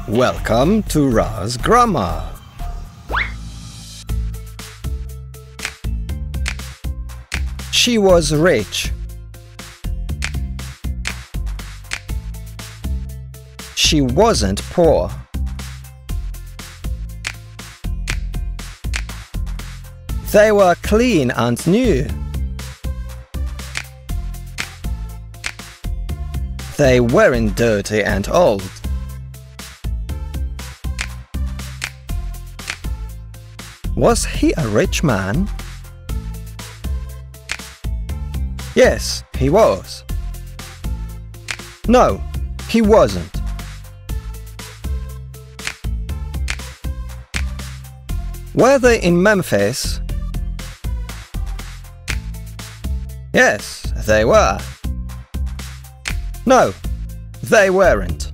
Welcome to Ra's Grammar. She was rich. She wasn't poor. They were clean and new. They weren't dirty and old. Was he a rich man? Yes, he was. No, he wasn't. Were they in Memphis? Yes, they were. No, they weren't.